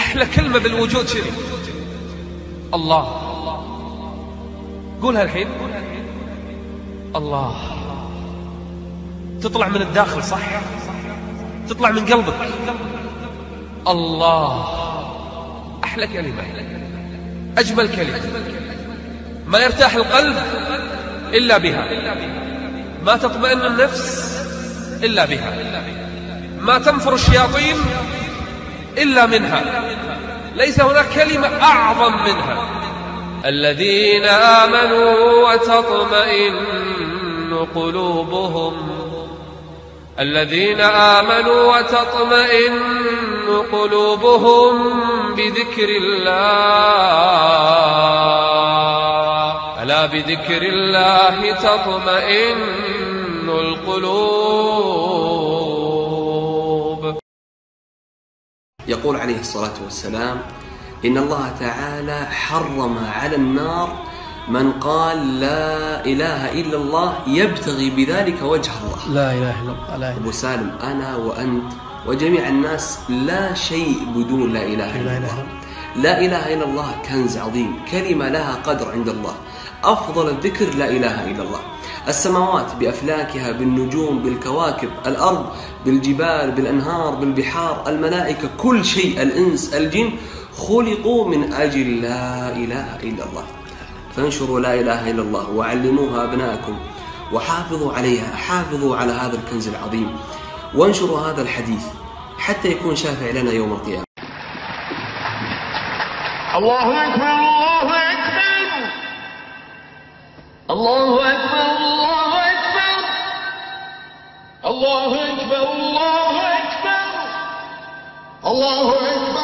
أحلى كلمة بالوجود شنو؟ الله. قولها الحين. الله. تطلع من الداخل، صح؟ تطلع من قلبك. الله أحلى كلمة، أجمل كلمة. ما يرتاح القلب إلا بها، ما تطمئن النفس إلا بها، ما تنفر الشياطين إلا منها. ليس هناك كلمة أعظم منها. الذين آمنوا وتطمئن قلوبهم، الذين آمنوا وتطمئن قلوبهم بذكر الله. ألا بذكر الله تطمئن القلوب. يقول عليه الصلاة والسلام: إن الله تعالى حرم على النار من قال لا إله إلا الله يبتغي بذلك وجه الله. لا إله إلا الله. لا إله. أبو سالم، أنا وأنت وجميع الناس لا شيء بدون لا إله إلا الله. لا إله إلا الله كنز عظيم، كلمة لها قدر عند الله. أفضل الذكر لا إله إلا الله. السماوات بأفلاكها، بالنجوم، بالكواكب، الأرض بالجبال، بالأنهار، بالبحار، الملائكة، كل شيء، الإنس، الجن، خلقوا من أجل لا إله إلا الله. فانشروا لا إله إلا الله وعلموها أبنائكم وحافظوا عليها. حافظوا على هذا الكنز العظيم وانشروا هذا الحديث حتى يكون شافع لنا يوم القيامة. الله أكبر، الله أكبر، الله أكبر، الله أكبر، الله أكبر، الله أكبر، الله أكبر.